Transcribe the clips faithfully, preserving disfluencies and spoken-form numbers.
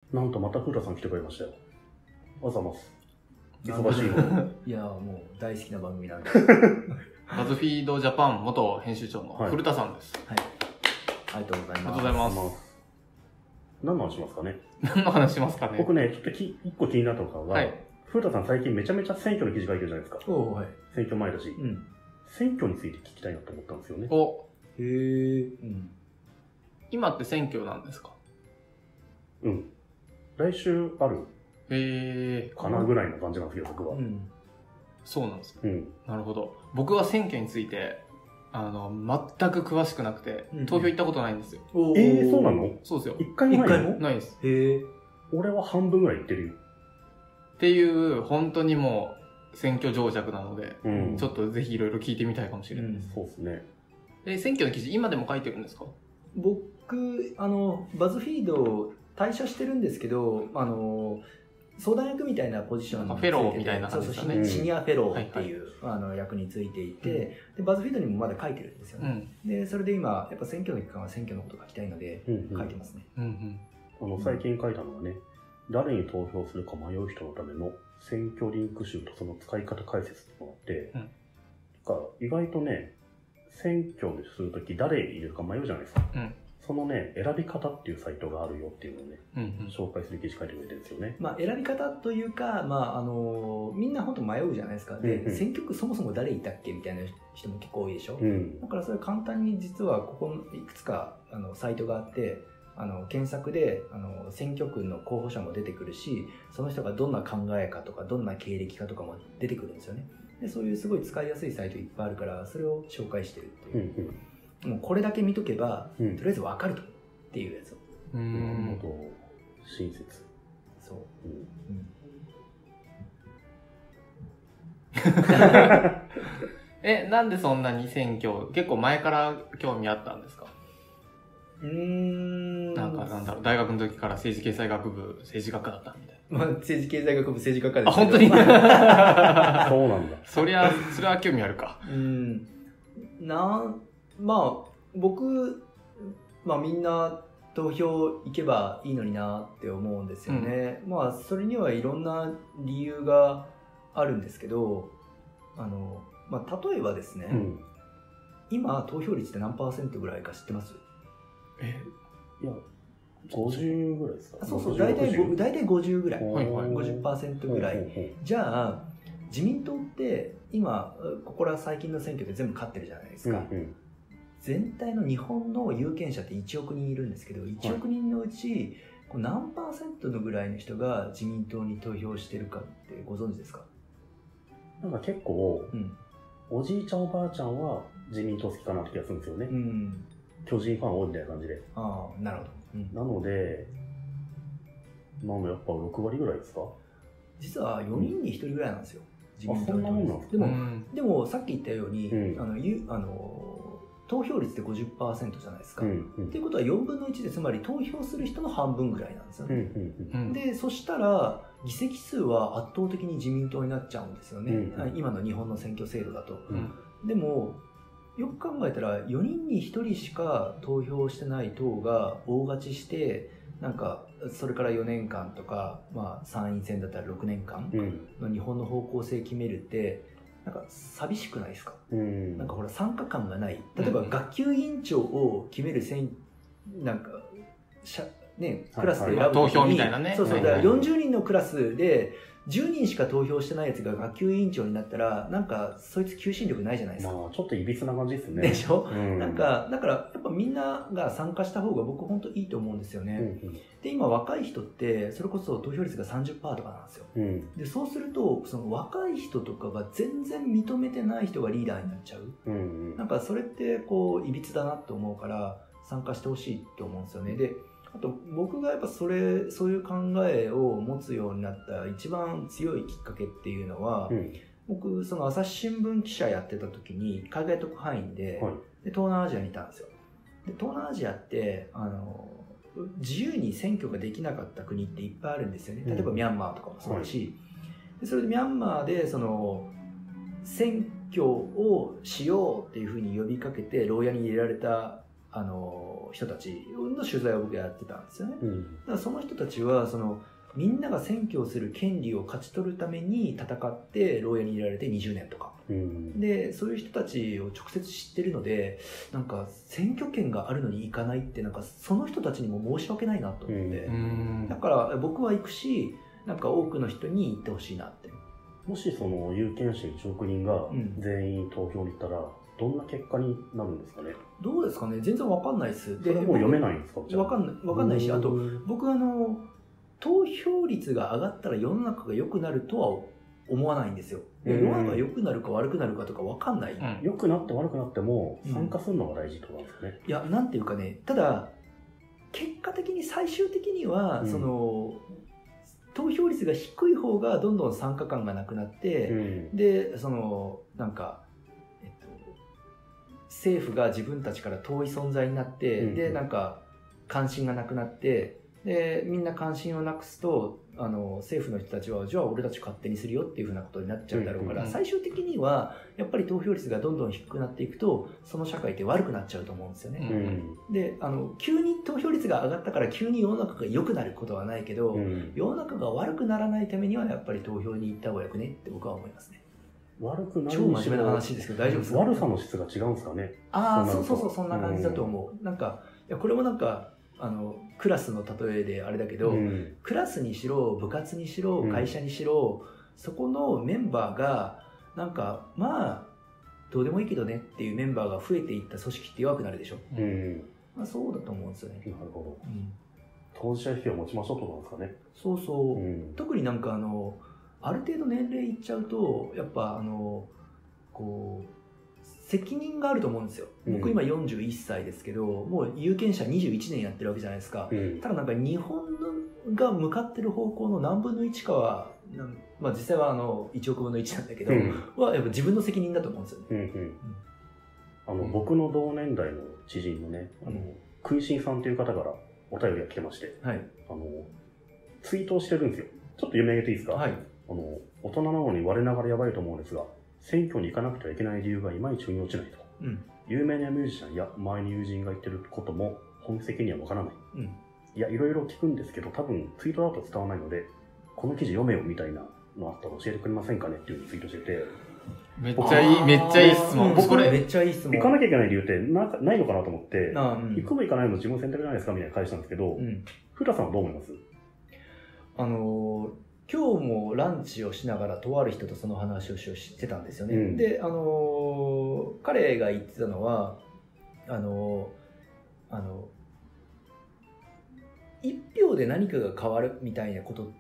なんとまた古田さん来てくれましたよ。あざます。忙しいの。 いやもう大好きな番組なんで。 バズフィードジャパン元編集長の古田さんです。 はい。ありがとうございます。 ありがとうございます。 何の話しますかね。 何の話しますかね。 僕ね、ちょっとき一個気になったのが、はい、古田さん最近めちゃめちゃ選挙の記事書いてるじゃないですか。 おはい。 選挙前だし、うん、選挙について聞きたいなと思ったんですよね。 おへー、うん。 今って選挙なんですか？ うん。来週あるへーかなぐらいの感じなんですけど、僕は。 うん、そうなんですか、 うん、 なるほど。僕は選挙についてあの全く詳しくなくて、うん、投票行ったことないんですよ。 えー、そうなの？ そうですよ。 一回もないの？ ないです。 へー。俺は半分ぐらい行ってるよ。 っていう本当にもう選挙情弱なので、 うん、 ちょっとぜひいろいろ聞いてみたいかもしれないです。 うん、そうですね。 え、選挙の記事今でも書いてるんですか？ 僕あのバズフィード退社してるんですけど、あの相談役みたいなポジションについてて、 フェローみたいな感じですかね。 そうそう、シニアフェローっていう、はいはい、あの役についていて、うん、でバズフィードにもまだ書いてるんですよね、うん、でそれで今やっぱ選挙の期間は選挙のこと書きたいので、うんうん、書いてますね、うんうん、あの最近書いたのはね、誰に投票するか迷う人のための選挙リンク集とその使い方解説ってのがあって、うん、か意外とね、選挙するとき誰入れるか迷うじゃないですか、うん、そのね、選び方っていうサイトがあるよっていうのをね、うんうん、紹介する記事書いてくれてるんですよね。 まあ、選び方というか、まあ、あのみんな本当迷うじゃないですか。で、うんうん、選挙区そもそも誰いたっけみたいな人も結構多いでしょ、うん、だからそれ簡単に実はここいくつかあのサイトがあって、あの検索であの選挙区の候補者も出てくるし、その人がどんな考えかとかどんな経歴かとかも出てくるんですよね。でそういうすごい使いやすいサイトいっぱいあるから、それを紹介してるっていう、うんうん、もうこれだけ見とけば、うん、とりあえず分かるとっていうやつを。 うーん、なるほど、親切。 そう、うんうん、え、なんでそんなに選挙結構前から興味あったんですか？ うーん、 なんかなんだろう、大学の時から政治経済学部政治学科だったみたいな。 まあ、政治経済学部政治学科ですけど。あ、本当にそうなんだ。 そりゃ、それは興味あるか。 うん。な、まあ、僕、まあみんな投票行けばいいのになって思うんですよね。うん、まあ、それにはいろんな理由があるんですけど、あの、まあ、例えばですね、うん、今、投票率って何パーセントぐらいか知ってます？ え、いや、ごじゅうぐらいですか？ そうそう、大体、大体ごじゅうぐらい。 はいはい、 ごじゅっパーセント ぐらい。じゃあ、自民党って今、ここら最近の選挙で全部勝ってるじゃないですか。うんうん、全体の日本の有権者っていちおくにんいるんですけど、いちおくにんのうち、こう何パーセントのぐらいの人が自民党に投票してるかってご存知ですか？ なんか結構、うん、おじいちゃんおばあちゃんは自民党好きかなって気がするんですよね。うん、巨人ファン多いみたいな感じで。 ああ、なるほど。 うん、なので、まあやっぱろくわりぐらいですか？ 実はよにんにひとりぐらいなんですよ。 自民党に。あ、そんなもんなんですか？ でも、うん、でもさっき言ったように、うん、あのゆあの投票率って ごじゅっパーセント じゃないですか。うんうん、っていうことはよんぶんのいちで、つまり投票する人の半分ぐらいなんですよね。うんうんうん、で、そしたら議席数は圧倒的に自民党になっちゃうんですよね。うんうん、今の日本の選挙制度だと。うん、でもよく考えたらよにんにひとりしか投票してない党が大勝ちして、なんかそれからよねんかんとか、まあ、参院選だったらろくねんかんの日本の方向性決めるってなんか寂しくないですか？うん、なんかほら参加感がない。例えば学級委員長を決める選なんかしゃ、ね、クラスで選ぶ時に、はいはい、 投票みたいなね。 そうそう、だからよんじゅうにんのクラスでじゅうにんしか投票してないやつが学級委員長になったら、なんかそいつ求心力ないじゃないですか。 まあちょっといびつな感じですね。 でしょ、うん、なんかだからやっぱみんなが参加した方が僕本当いいと思うんですよね。うんうん、で今若い人ってそれこそ投票率が さんじゅっパーセント とかなんですよ。うん、でそうするとその若い人とかが全然認めてない人がリーダーになっちゃう。うんうん、なんかそれってこういびつだなと思うから参加してほしいと思うんですよね。であと僕がやっぱそれそういう考えを持つようになった一番強いきっかけっていうのは、うん、僕その朝日新聞記者やってた時に海外特派員 で,、はい、で東南アジアにいたんですよ。で東南アジアってあの自由に選挙ができなかった国っていっぱいあるんですよね。例えばミャンマーとかもそうだし、うん、でそれでミャンマーでその選挙をしようっていうふうに呼びかけて牢屋に入れられたあの人たちの取材を僕やってたんですよね。 うん、 だからその人たちはそのみんなが選挙をする権利を勝ち取るために戦って牢屋に入れられてにじゅうねんとか、うん、でそういう人たちを直接知ってるので、なんか選挙権があるのに行かないってなんかその人たちにも申し訳ないなと思って、うん、だから僕は行くし、なんか多くの人に行ってほしいなって。 もしその有権者いちおくにんが全員投票に行ったら、うん、どんな結果になるんですかね。 どうですかね、全然わかんないです。でそれもう読めないんですか。 わかんない、わかんないし、あと僕あの投票率が上がったら世の中が良くなるとは思わないんですよ。世の中が良くなるか悪くなるかとか分かんない。うん、 良くなって悪くなっても参加するのが大事ってことなんですね。 うん、いや、なんていうかね、ただ結果的に最終的には、うん、その投票率が低い方がどんどん参加感がなくなって、うん、でそのなんか、えっと、政府が自分たちから遠い存在になって、うん、でなんか関心がなくなって。でみんな関心をなくすと、あの政府の人たちはじゃあ俺たち勝手にするよっていうふうなことになっちゃうだろうから、うんうん、最終的にはやっぱり投票率がどんどん低くなっていくとその社会って悪くなっちゃうと思うんですよね。うん、であの急に投票率が上がったから急に世の中が良くなることはないけど、うん、世の中が悪くならないためにはやっぱり投票に行った方がよくねって僕は思いますね。 悪くない超真面目な話ですけど大丈夫ですか。 悪さの質が違うんですかね。 ああ、そうそうそう、そんな感じだと思う。うん、なんかいやこれもなんかあのクラスの例えであれだけど、うん、クラスにしろ部活にしろ会社にしろ、うん、そこのメンバーがなんかまあどうでもいいけどねっていうメンバーが増えていった組織って弱くなるでしょ。うん、まあ、そうだと思うんですよね。 なるほど。うん、当事者意識を持ちましょうとなんですかね。 そうそう、うん、特になんかあのある程度年齢いっちゃうとやっぱあのこう責任があると思うんですよ。僕今よんじゅういっさいですけど、うん、もう有権者にじゅういちねんやってるわけじゃないですか。うん、ただなんか日本が向かってる方向の何分のいちかは、まあ実際はあのいちおくぶんのいちなんだけど、うん、はやっぱ自分の責任だと思うんですよね。うんうん、 あの僕の同年代の知人のね、あの食いしんさんという方からお便りが来てまして、はい、あのツイートをしてるんですよ。ちょっと読み上げていいですか。はい、あの大人なのに我ながらやばいと思うんですが、選挙に行かなくてはいけない理由がいまいち腑に落ちないと、うん、有名なミュージシャンや周りの友人が言ってることも本質的にはわからない、うん、いやいろいろ聞くんですけど多分ツイートだと伝わらないのでこの記事読めよみたいなのあったら教えてくれませんかねっていうツイートしてて、 めっちゃいいめっちゃいい質問。 僕これめっちゃいい質問。 行かなきゃいけない理由ってなないのかなと思って、うん、行くも行かないも自分選択じゃないですかみたいな返したんですけど、うん、古田さんはどう思います？ あのー今日もランチをしながらとある人とその話をしてたんですよね。うん、で、あのー、彼が言ってたのは、あのー、あの一票で何かが変わるみたいなことって、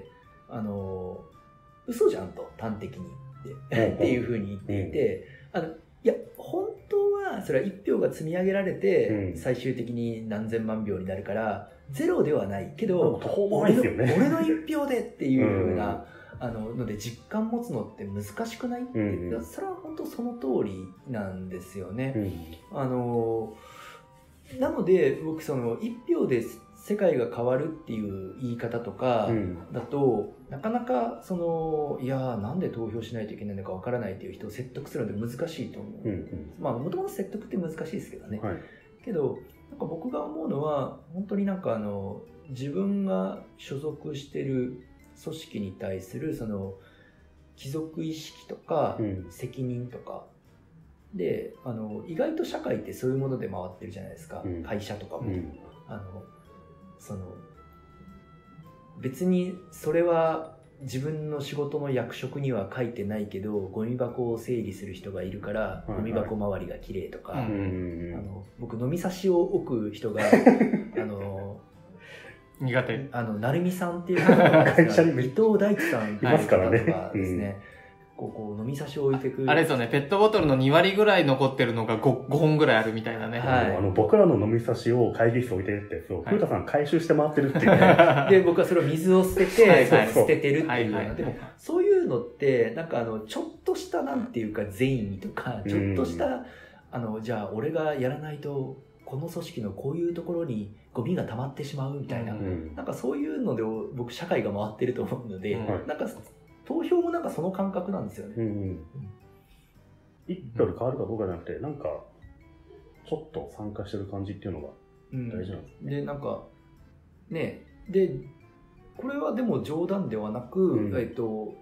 あのー、嘘じゃんと端的にってっていうふうに言っていて、うん、あのいや本当はそれは一票が積み上げられて最終的に何千万票になるから。ゼロではないけど、俺の、ね、俺の一票でっていう風な、うん、あのので実感持つのって難しくないって、うん、それは本当その通りなんですよね。うん、あのなので僕その一票で世界が変わるっていう言い方とかだと、うん、なかなかそのいやなんで投票しないといけないのかわからないっていう人を説得するので難しいと思う。うんうん、まあもともと説得って難しいですけどね。はい、けどなんか僕が思うのは本当になんかあの自分が所属してる組織に対するその帰属意識とか責任とか、うん、であの意外と社会ってそういうもので回ってるじゃないですか、うん、会社とかも、うん、あのその別にそれは自分の仕事の役職には書いてないけどゴミ箱を整理する人がいるから、はいはい、ゴミ箱周りが綺麗とか、うん、あの僕飲み差しを置く人があの苦手あの成美さんっていう方が会社に伊藤大地さんっていう方とかですね、こうこう飲み差しを置いてくあれですよね、ペットボトルのにわりぐらい残ってるのが 5, ごほんぐらいあるみたいなね、 はい、あの僕らの飲み差しを会議室置いてるってやつを古田さん回収して回ってるっていうね、 はい、で僕はそれを水を捨ててはい、はい、捨ててるっていう、はいはい、でもそういうのってなんかあのちょっとしたなんていうか善意とかちょっとした、うん、あのじゃあ俺がやらないとこの組織のこういうところにゴミが溜まってしまうみたいな、うん、なんかそういうので僕社会が回ってると思うので、うん、なんか投票もなんかその感覚なんですよね。うんうん、 一票で変わるかどうかじゃなくて、なんかちょっと参加してる感じっていうのがうん、 大事なんですね。 でなんかねでこれはでも冗談ではなく、うん、えっと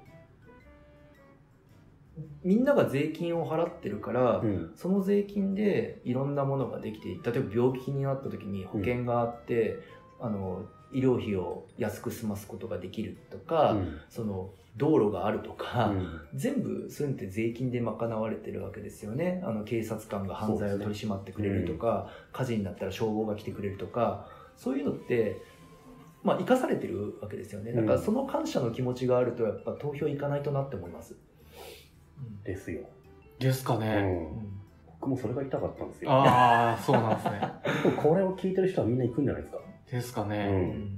みんなが税金を払ってるから、うん、その税金でいろんなものができて、例えば病気になった時に保険があって、うん、あの医療費を安く済ますことができるとか、うん、その道路があるとか、うん、全部そういうのって税金で賄われてるわけですよね。あの警察官が犯罪を取り締まってくれるとか、うん、火事になったら消防が来てくれるとか、そういうのってまあ生かされてるわけですよね。だからその感謝の気持ちがあるとやっぱ投票行かないとなって思います。 ですよ。 ですかね、 うん、僕もそれが言いたかったんですよ。 ああ、そうなんですね。 これを聞いてる人はみんな行くんじゃないですか。 ですかね、うん、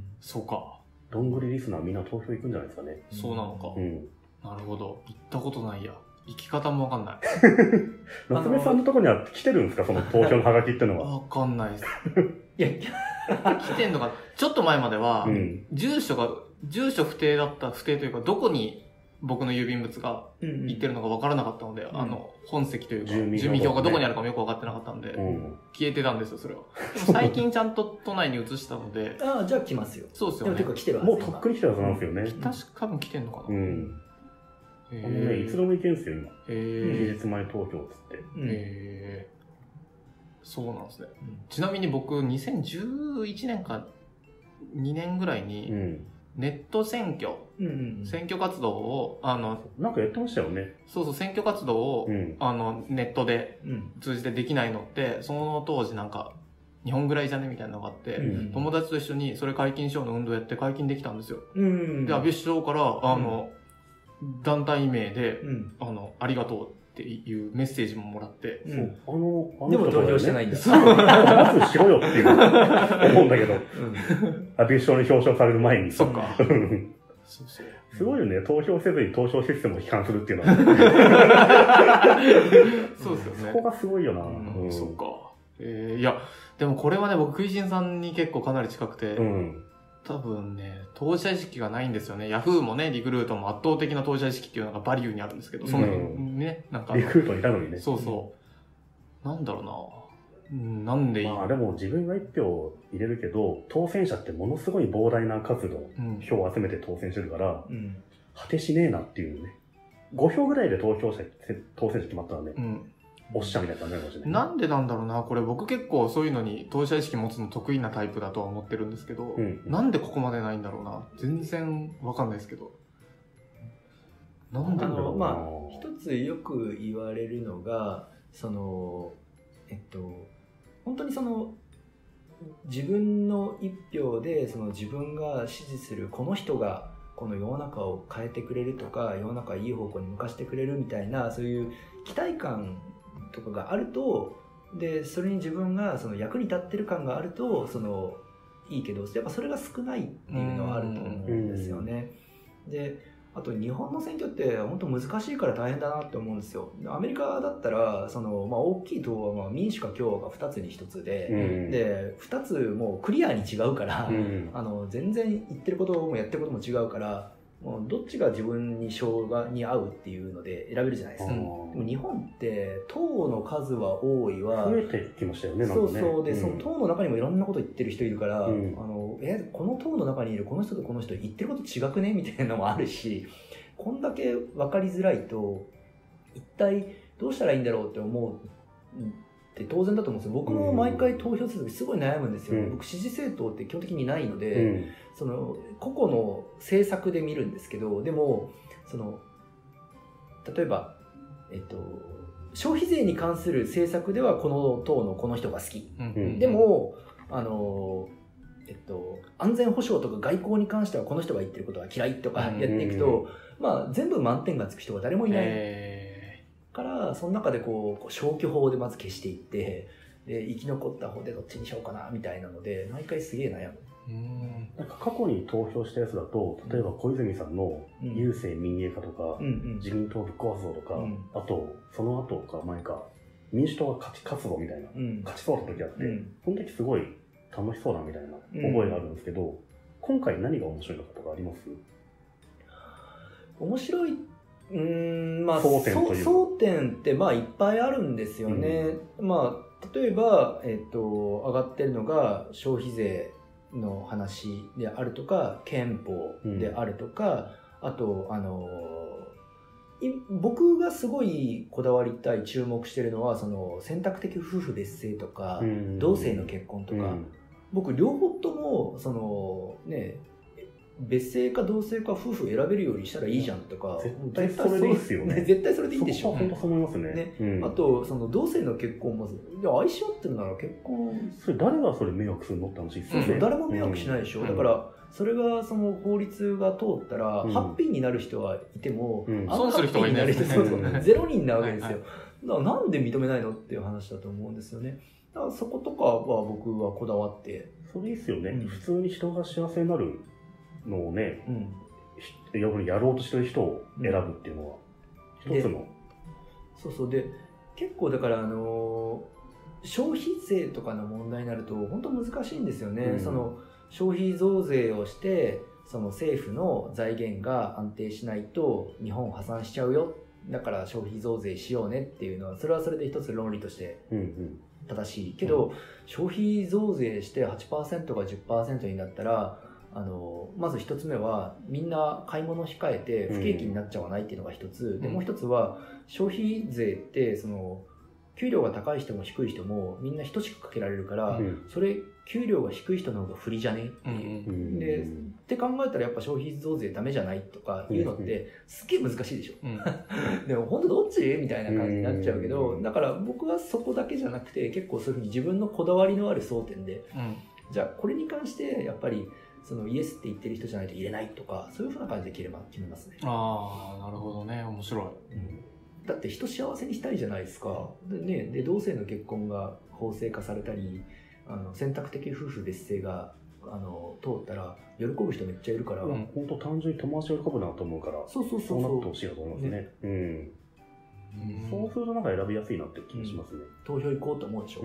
そうか。 どんぐりリスナーみんな投票行くんじゃないですかね。 そうなのか、うん、なるほど。行ったことないや。行き方もわかんない。 夏目さんのところには来てるんですか、その投票のハガキってのは。 わかんないです。いや、来てんのか。ちょっと前までは、うん、住所が、住所不定だった、不定というか、どこに僕の郵便物が行ってるのか分からなかったので、うんうん、あの、本籍というか、住民票がどこにあるかもよく分かってなかったんで、うん、消えてたんですよ、それは。でも最近ちゃんと都内に移したので。 ああ、じゃあ来ますよ。 そうですよね。 でも結構来てるはず。もうとっくに来てるはずなんですよね。 確か多分来てんのかな。うん。 へあのね、いつでも行けんすよ、今。へ期日前投票っつって。へえ。そうなんですね。うん、ちなみに僕、にせんじゅういちねんかにねんぐらいに、うんネット選挙、うんうんうん、選挙活動を、あの、 なんかやってましたよね。 そうそう、選挙活動を、うん、あの、ネットで通じてできないのって、その当時なんか、日本ぐらいじゃねみたいなのがあって、うんうん、友達と一緒にそれ解禁しようの運動やって解禁できたんですよ。うんうん、で、安倍首相から、あの、うん、団体名で、うん、あの、ありがとうっていうメッセージももらって、 うん、あの、あのでも投票してないんだ。 まずしろよっていう思うんだけど、うん、安倍首相に表彰される前に。 そっか。 そうそう。すごいよね。投票せずに投票システムを批判するっていうのは。 そうですよね。 そこがすごいよな。 うんうん、そっか。えー、いや、でもこれはね、僕、食いしんさんに結構かなり近くて、うん、多分ね、当事者意識がないんですよね。ヤフーもね、リクルートも圧倒的な当事者意識っていうのがバリューにあるんですけど、その、うん、ね、なんか。 リクルートいたのにね。 そうそう。なんだろうな。うん、なんでいいまあでも自分が一票入れるけど、当選者ってものすごい膨大な数の票を集めて当選してるから、うん、果てしねえなっていうね。ごひょうぐらいで投票者、当選者決まったらね、うん、おっしゃみたいな感じになるかもしれない。 なんでなんだろうな、これ僕結構そういうのに当事者意識持つの得意なタイプだとは思ってるんですけど、うん、なんでここまでないんだろうな。全然わかんないですけど。 なんでだろう。まあ、一つよく言われるのが、その、えっと、本当にその自分の一票でその自分が支持するこの人がこの世の中を変えてくれるとか世の中をいい方向に向かしてくれるみたいなそういう期待感とかがあるとでそれに自分がその役に立ってる感があるとそのいいけどやっぱそれが少ないっていうのはあると思うんですよね。であと日本の選挙って本当難しいから大変だなって思うんですよ。アメリカだったらその、まあ、大きい党はまあ民主か共和がふたつにひとつで、うん、でふたつもうクリアに違うから、うん、あの全然言ってることもやってることも違うからもうどっちが自分に票がに合うっていうので選べるじゃないですか。でも日本って党の数は多いは増えてきましたよね。 そうそうで、うん、その党の中にもいろんなこと言ってる人いるから、うん、あのえこの党の中にいるこの人とこの人言ってること違くねみたいなのもあるしこんだけ分かりづらいと一体どうしたらいいんだろうって思うって当然だと思うんですよ。僕も毎回投票するときすごい悩むんですよ、うん、僕支持政党って基本的にないので、うん、その個々の政策で見るんですけどでもその例えば、えっと、消費税に関する政策ではこの党のこの人が好き、うん、でもあの、えっと、安全保障とか外交に関してはこの人が言ってることは嫌いとかやっていくと、うん、まあ、全部満点がつく人が誰もいない、えー、からその中でこう、こう消去法でまず消していってで生き残った方でどっちにしようかなみたいなので毎回すげえ悩む。 うんなんか過去に投票したやつだと例えば小泉さんの郵政民営化とか、うん、自民党ぶっ壊すぞとか、うん、あとその後か前か民主党が勝ち勝つぞみたいな、うん、勝ちそうな時あって、うん、その時すごい楽しそうだみたいな覚えがあるんですけど、うん、今回何が面白いのかとかあります？ 面白い、うーんまあ争点という争点ってまあいっぱいあるんですよね。うん、まあ例えば、えっと、上がってるのが消費税の話であるとか、憲法であるとか、うん、あと、あの、僕がすごいこだわりたい、注目してるのは、その選択的夫婦別姓とか、うん、同性の結婚とか、うん、僕両方とも、そのね、別姓か同姓か夫婦選べるようにしたらいいじゃんとか、 絶対それでいいっすよね。 絶対それでいいんでしょ。 本当そう思いますね。 ね、うん、あとその同性の結婚も、いや愛し合ってるなら結婚。 それ誰がそれ迷惑するのって話ですよね。 うん、誰も迷惑しないでしょ。うん、だからそれがその法律が通ったら、うん、ハッピーになる人はいても、 うん、損する人がいないですね。 ゼロにんなわけですよ。はいはい、だからなんで認めないのっていう話だと思うんですよね。だからそことかは僕はこだわって。 それいいですよね。うん、普通に人が幸せになるのをね、うん、やろうとしてる人を選ぶっていうのは一つの、 そうそうで結構だからあの消費税とかの問題になると本当難しいんですよね、うん、その消費増税をしてその政府の財源が安定しないと日本破産しちゃうよ、だから消費増税しようねっていうのはそれはそれで一つ論理として正しいけど、うん、消費増税して はちパーセント が じゅっパーセント になったらあのまず一つ目はみんな買い物控えて不景気になっちゃわないっていうのが一つ、うん、でもう一つは消費税ってその給料が高い人も低い人もみんな等しくかけられるから、うん、それ給料が低い人の方が不利じゃねっていう、うん、でって考えたらやっぱ消費増税ダメじゃないとかいうのってすっげえ難しいでしょ、うん、でも本当どっちみたいな感じになっちゃうけど、だから僕はそこだけじゃなくて結構そういうふうに自分のこだわりのある争点で、うん、じゃあこれに関してやっぱりそのイエスって言ってる人じゃないと入れないとかそういうふうな感じで決めますね。 ああ、なるほどね、面白い、 うん、だって人幸せにしたいじゃないですか。で、ね、で同性の結婚が法制化されたりあの選択的夫婦別姓があの通ったら喜ぶ人めっちゃいるから、うん、 本当単純に友達喜ぶなと思うからそうそうそうそうそうなってほしいなと思いますね。ね、うん、そうするとなんか選びやすいなって気がしますね、うん、 投票行こうと思うでしょ、うん、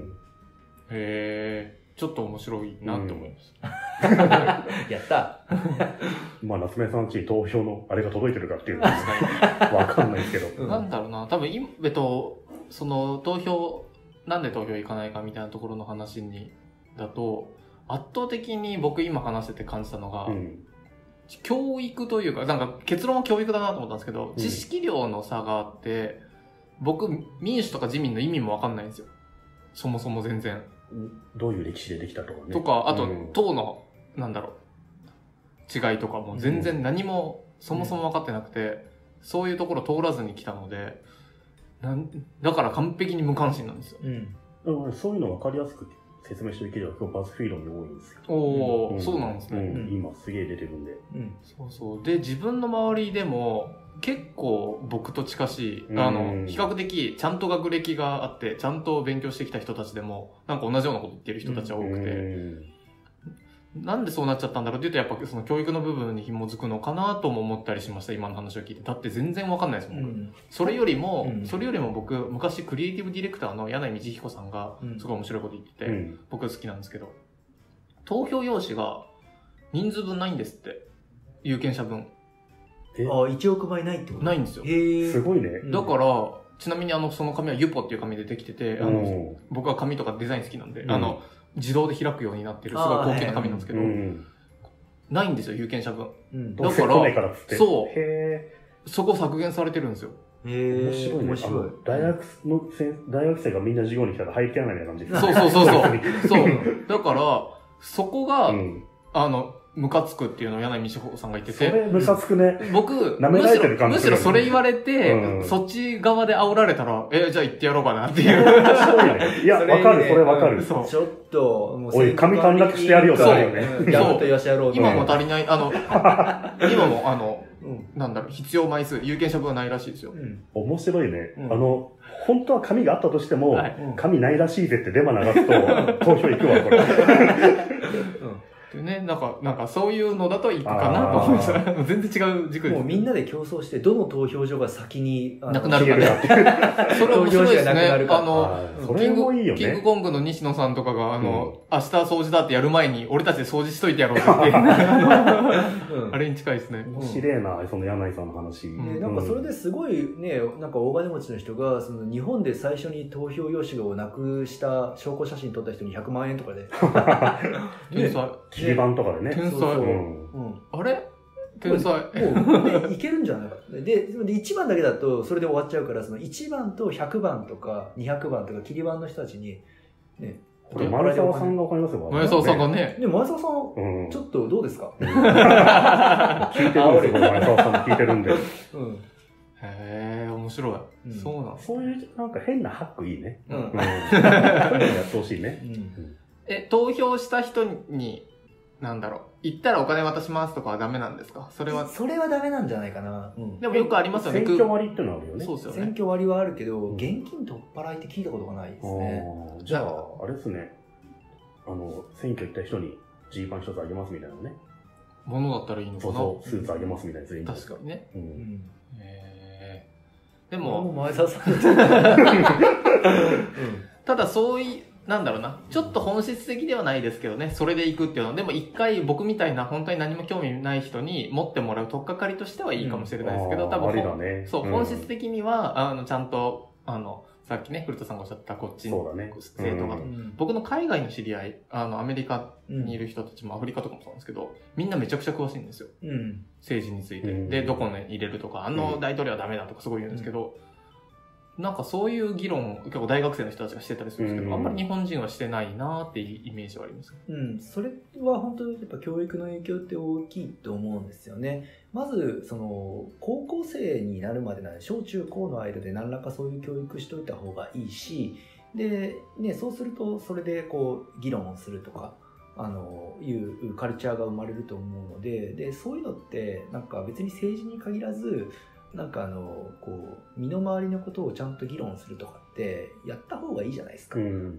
へー、ちょっと面白いなって思います。 うん、やったまあ、夏目さんち投票のあれが届いてるかっていうのはわかんないですけど。 なんだろうな、多分、えっと、その投票、なんで投票行かないかみたいなところの話に、だと、圧倒的に僕今話してて感じたのが、うん、教育というか、なんか結論は教育だなと思ったんですけど、うん、知識量の差があって、僕、民主とか自民の意味もわかんないんですよ。そもそも全然。 どういう歴史でできたとかね。 とか、あと、うん、党の、なんだろう、違いとかも全然何もそもそも分かってなくて、うん、そういうところ通らずに来たので、なんだから完璧に無関心なんですよ。 うん、そういうの分かりやすく説明していければ今日バズフィードに多いんですよ。 おー、うん、そうなんですね。 うん、今すげえ出てるんで、 うん。そうそう。で、自分の周りでも結構僕と近しい、あの、比較的ちゃんと学歴があって、ちゃんと勉強してきた人たちでも、なんか同じようなこと言ってる人たちは多くて、なんでそうなっちゃったんだろうって言うと、やっぱその教育の部分に紐づくのかなとも思ったりしました、今の話を聞いて。だって全然わかんないですもん、僕。うん、それよりも、うん、それよりも僕、昔クリエイティブディレクターの柳井道彦さんが、すごい面白いこと言ってて、うん、僕好きなんですけど、投票用紙が人数分ないんですって。有権者分。 ああ、いちおくまいないってことないんですよ。 へすごいね。 だから、ちなみにあの、その紙はユポっていう紙でできてて、あの、僕は紙とかデザイン好きなんで、あの、自動で開くようになってるすごい高級な紙なんですけど、ないんですよ、有権者分。 うん、だから、 そう、へそこ削減されてるんですよ。 へ面白いね。面白い。大学の大学生がみんな授業に来たら入ってやらないみたいな感じです。そうそうそうそう。そう。だから、そこが、うん、あの、ムカつくっていうのを柳井美穂さんが言ってて。 それムカつくね。 僕、むしろ、むしろそれ言われて、うん、そっち側で煽られたら、え、じゃあ言ってやろうかなっていう。 いや、わかる、それわかる。 そう。ちょっと、 もうおい、紙短絡してやるよってあるよね。 そう。やると言わしてやろうと。 今も足りない、あの、今も、あの、うん、なんだろう、必要枚数、有権者分はないらしいですよ。うん、 面白いね。うん、あの、本当は紙があったとしても、はい、紙ないらしいぜってデマ流すと、投票行くわ、これ。 でね、なんか、なんかそういうのだといくかなと思いました。全然違う軸です。 もうみんなで競争して、どの投票所が先になくなるかね。それ面白いですね。あの、 キング、 キングコングの西野さんとかが、あの、明日掃除だってやる前に、俺たちで掃除しといてやろうって言って、あれにに近いですね。 面白いな、その柳井さんの話。 ね、なんかそれですごいね、なんか大金持ちの人が、その日本で最初に投票用紙をなくした証拠写真撮った人にひゃくまんえんとかで。 天才。 切り板とかでね。 天才。 そうそう、うん、 あれ天才。 もう、ね、いけるんじゃないか。で、で、いちばんだけだとそれで終わっちゃうから、そのいちばんとひゃくばんとかにひゃくばんとか切り板の人たちに、ね、 これ前澤さんがわかりますよ。 前澤さんがね。 で、前澤さん、ちょっとどうですか？ 聞いてるんですよ、前澤さんも聞いてるんで。うん。 へー、面白い。そうなんそういう、なんか変なハックいいね。うん。そういうのやってほしいね。 え、投票した人に、なんだろう、行ったらお金渡しますとかはダメなんですか？それは。 それはダメなんじゃないかな。 でもよくありますよね。 選挙割ってのあるよね。 そうですよね。選挙割はあるけど、現金取っ払いって聞いたことがないですね。 じゃあ、あれですね。あの、選挙行った人にジーパン一つあげますみたいなね。 ものだったらいいのかな。 そうそう、スーツあげますみたいな全員。 確かにね。うん。へー。でも、 も前澤さんただそういう、なんだろうな。ちょっと本質的ではないですけどね。それで行くっていうのは。でも一回僕みたいな本当に何も興味ない人に持ってもらう取っかかりとしてはいいかもしれないですけど、多分、ね、そう、うん、本質的には、あの、ちゃんと、あの、さっきね、古田さんがおっしゃったこっちの政党が、ね、うん、僕の海外の知り合い、あの、アメリカにいる人たちも、アフリカとかもそうなんですけど、みんなめちゃくちゃ詳しいんですよ。うん、政治について。うん、で、どこに入れるとか、あの大統領はダメだとかすごい言うんですけど、うん、なんかそういう議論を結構大学生の人たちがしてたりするんですけど、うん、あんまり日本人はしてないなーっていうイメージはあります。 うん、それは本当にやっぱ教育の影響って大きいと思うんですよね。まず、その、高校生になるまでの小中高の間で何らかそういう教育しといた方がいいし、で、ね、そうするとそれでこう、議論をするとか、あの、いうカルチャーが生まれると思うので、で、そういうのって、なんか別に政治に限らず、なんかあの、こう、身の回りのことをちゃんと議論するとかってやった方がいいじゃないですか。うん、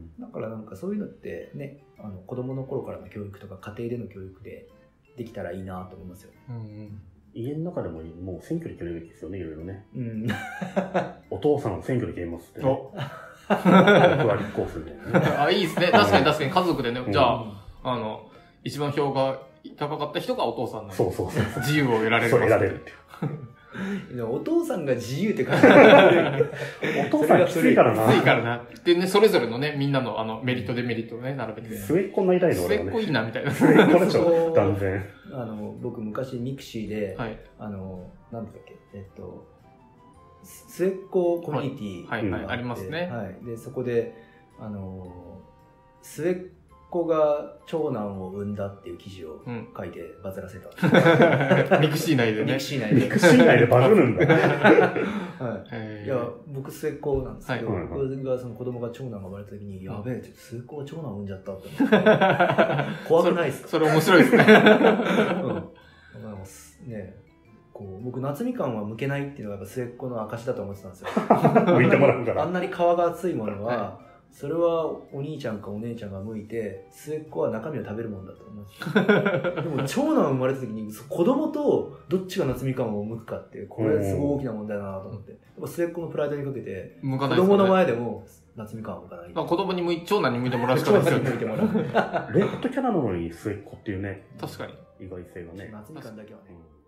だからなんかそういうのってね、あの子供の頃からの教育とか家庭での教育でできたらいいなと思いますよね。うんうん、 家の中でももう選挙で決めるべきですよね、いろいろね。うん、お父さん選挙で決めますってね。僕は立候補するみたいなね。 あ、いいですね。確かに確かに家族でね、うん、じゃあ、あの、一番票が高かった人がお父さんのそうそうそう。 自由を得られる。 そう、得られるっていう。 お父さんが自由って感じる。 お父さんきついからな。 きついからな。でね、それぞれのね、みんなのあのメリットデメリットをね、並べて。 末っ子になりたいの俺はね。末っ子いいな、みたいな。 末っ子でしょ、断然。 あの、僕昔ミクシーで、はい、あの、なんだっけ、えっと、末っ子コミュニティがあって、 はい、はい、はい、ありますね。 はい。で、そこで、あの、末っ子が長男を産んだっていう記事を書いてバズらせた。 うん、ミクシー内でね。 ミクシー内で。 ミクシー内でバズるんだ。 はい。いや、僕末っ子なんですけど、はい、僕がその子供が長男が生まれた時に、やべえ、末っ子が長男を産んじゃったって思って。怖くないですか？ それ面白いですね。 うん。ね、こう僕夏みかんは剥けないっていうのがやっぱ末っ子の証だと思ってたんですよ。 剥いてもらうから。 あんなに皮が厚いものは、はい、それはお兄ちゃんかお姉ちゃんが剥いて、末っ子は中身を食べるもんだと思う。でも長男生まれた時に子供とどっちが夏みかんを剥くかっていう、これすごい大きな問題だなと思って。やっぱ末っ子のプライドにかけて、 剥かないですね、 子供の前でも夏みかんを剥かない。 まあ、子供にむい、長男に剥いてもらうしかないですよね。 長男に剥いてもらう。 レッドキャラなのに末っ子っていうね。 確かに。 意外性がね。 夏みかんだけはね。